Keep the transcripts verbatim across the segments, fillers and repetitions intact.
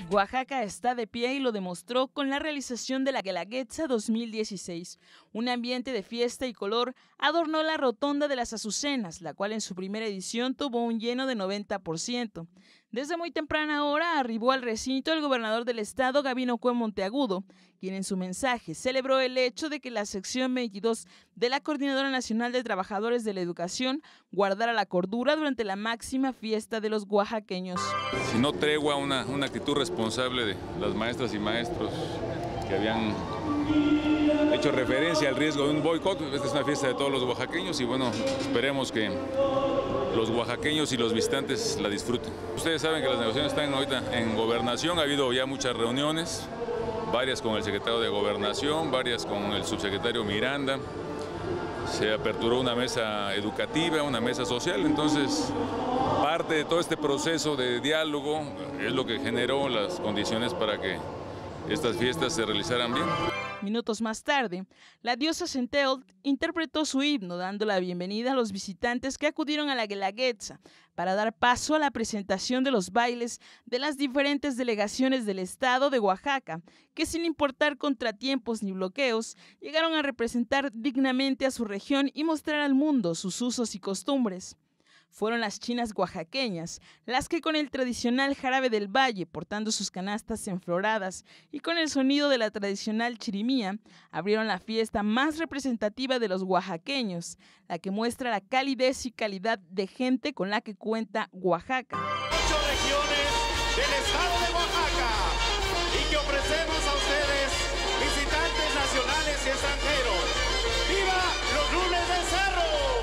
Oaxaca está de pie y lo demostró con la realización de la Guelaguetza dos mil dieciséis. Un ambiente de fiesta y color adornó la rotonda de las Azucenas, la cual en su primera edición tuvo un lleno de noventa por ciento. Desde muy temprana hora arribó al recinto el gobernador del estado, Gabino Cue Monteagudo, quien en su mensaje celebró el hecho de que la sección veintidós de la Coordinadora Nacional de Trabajadores de la Educación guardara la cordura durante la máxima fiesta de los oaxaqueños. Si no tregua, una, una actitud responsable de las maestras y maestros que habían hecho referencia al riesgo de un boicot. Esta es una fiesta de todos los oaxaqueños y bueno, esperemos que los oaxaqueños y los visitantes la disfruten. Ustedes saben que las negociaciones están ahorita en gobernación, ha habido ya muchas reuniones, varias con el secretario de Gobernación, varias con el subsecretario Miranda. Se aperturó una mesa educativa, una mesa social, entonces parte de todo este proceso de diálogo es lo que generó las condiciones para que estas fiestas se realizaran bien. Minutos más tarde, la diosa Centeotl interpretó su himno, dando la bienvenida a los visitantes que acudieron a la Guelaguetza para dar paso a la presentación de los bailes de las diferentes delegaciones del estado de Oaxaca, que sin importar contratiempos ni bloqueos, llegaron a representar dignamente a su región y mostrar al mundo sus usos y costumbres. Fueron las chinas oaxaqueñas, las que con el tradicional jarabe del valle, portando sus canastas enfloradas y con el sonido de la tradicional chirimía, abrieron la fiesta más representativa de los oaxaqueños, la que muestra la calidez y calidad de gente con la que cuenta Oaxaca. Ocho regiones del estado de Oaxaca y que ofrecemos a ustedes, visitantes nacionales y extranjeros. ¡Viva los lunes del cerro!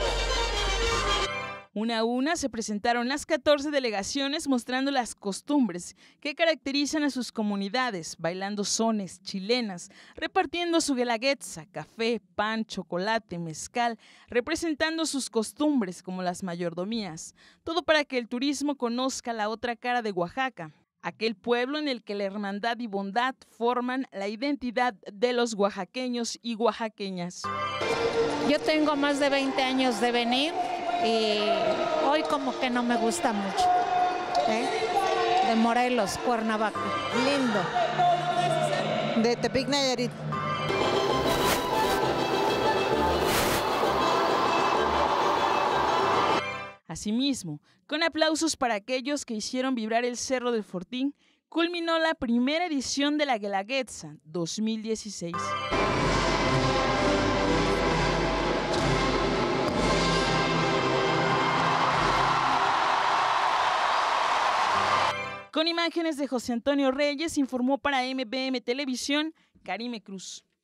Una a una se presentaron las catorce delegaciones mostrando las costumbres que caracterizan a sus comunidades, bailando sones chilenas, repartiendo su guelaguetza, café, pan, chocolate, mezcal, representando sus costumbres como las mayordomías, todo para que el turismo conozca la otra cara de Oaxaca, aquel pueblo en el que la hermandad y bondad forman la identidad de los oaxaqueños y oaxaqueñas. Yo tengo más de veinte años de venir y hoy como que no me gusta mucho, ¿eh? De Morelos, Cuernavaca. Lindo. De Tepic, Nayarit. Asimismo, con aplausos para aquellos que hicieron vibrar el Cerro del Fortín, culminó la primera edición de la Guelaguetza dos mil dieciséis. Con imágenes de José Antonio Reyes, informó para M B M Televisión, Karime Cruz.